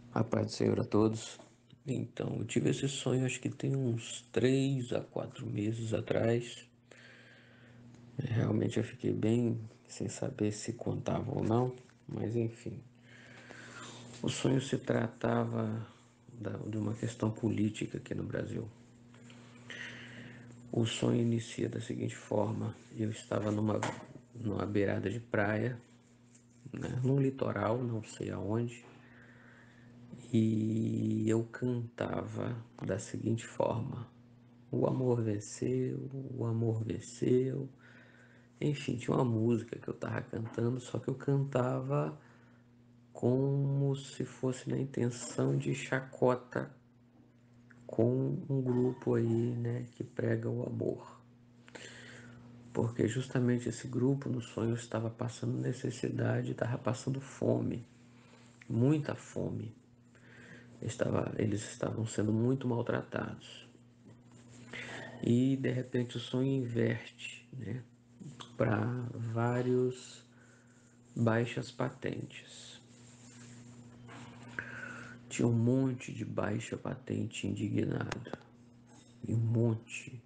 A paz do Senhor a todos. Então, eu tive esse sonho acho que tem uns 3 a 4 meses atrás. Realmente eu fiquei bem sem saber se contava ou não, mas enfim. O sonho se tratava de uma questão política aqui no Brasil. O sonho inicia da seguinte forma: eu estava numa beirada de praia, né, num litoral, não sei aonde, e eu cantava da seguinte forma: o amor venceu, o amor venceu. Enfim, tinha uma música que eu tava cantando, só que eu cantava como se fosse na intenção de chacota com um grupo aí, né, que prega o amor. Porque justamente esse grupo no sonho estava passando necessidade, estava passando fome, muita fome. Eles estavam sendo muito maltratados. E de repente o sonho inverte, né, para vários baixas patentes. Tinha um monte de baixa patente indignado. E um monte.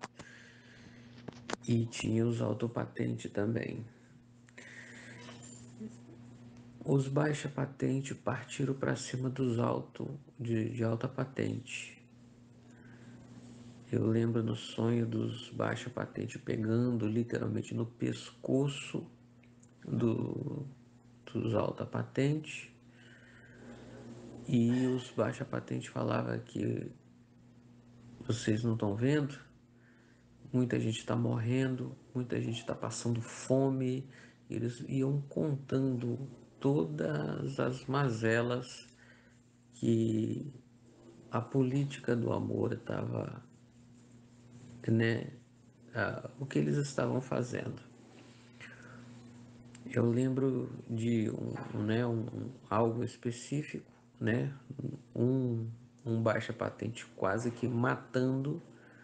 E tinha os autopatente também. Os baixa patente partiram para cima dos de alta patente. Eu lembro no sonho dos baixa patente pegando literalmente no pescoço do, dos alta patente. E os baixa patente falavam que vocês não estão vendo? Muita gente está morrendo, muita gente está passando fome. Eles iam contando todas as mazelas que a política do amor estava, né, o que eles estavam fazendo. Eu lembro de né, algo específico, né, um, um baixa patente quase que matando,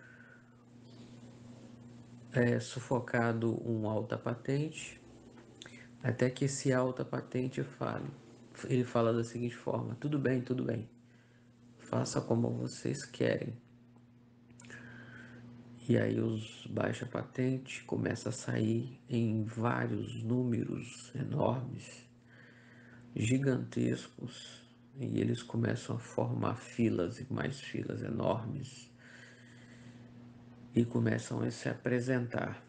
sufocado um alta patente, até que esse alta patente fale. Ele fala da seguinte forma: tudo bem, faça como vocês querem. E aí os baixa patente começam a sair em vários números enormes, gigantescos, e eles começam a formar filas e mais filas enormes e começam a se apresentar.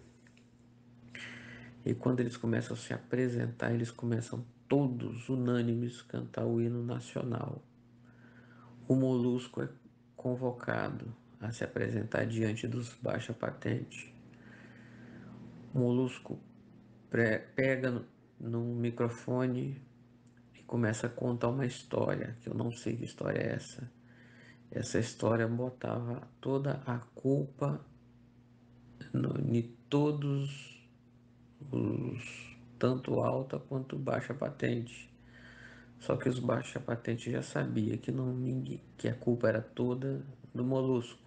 E quando eles começam a se apresentar, eles começam todos unânimes cantar o hino nacional. O Molusco é convocado a se apresentar diante dos baixa patente. O Molusco pega num microfone e começa a contar uma história, que eu não sei que história é essa. Essa história botava toda a culpa em todos os, tanto alta quanto baixa patente. Só que os baixa patente já sabia que não que a culpa era toda do Molusco.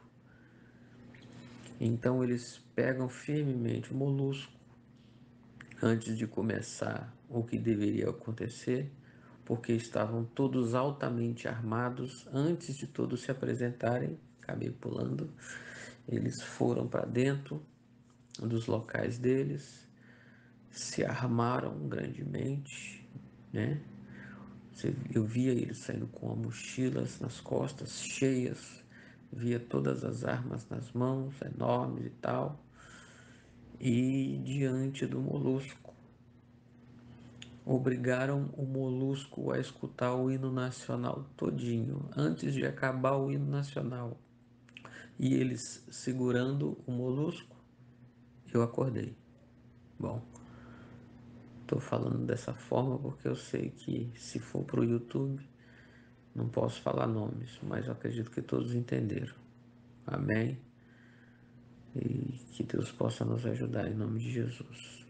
Então eles pegam firmemente o Molusco antes de começar o que deveria acontecer, porque estavam todos altamente armados antes de todos se apresentarem. Acabei pulando. Eles foram para dentro dos locais deles, se armaram grandemente, né? Eu via eles saindo com mochilas nas costas cheias, via todas as armas nas mãos, enormes e tal, e diante do Molusco. Obrigaram o Molusco a escutar o hino nacional todinho, antes de acabar o hino nacional. E eles segurando o Molusco, eu acordei. Bom, tô falando dessa forma porque eu sei que se for pro YouTube, não posso falar nomes, mas eu acredito que todos entenderam. Amém? E que Deus possa nos ajudar em nome de Jesus.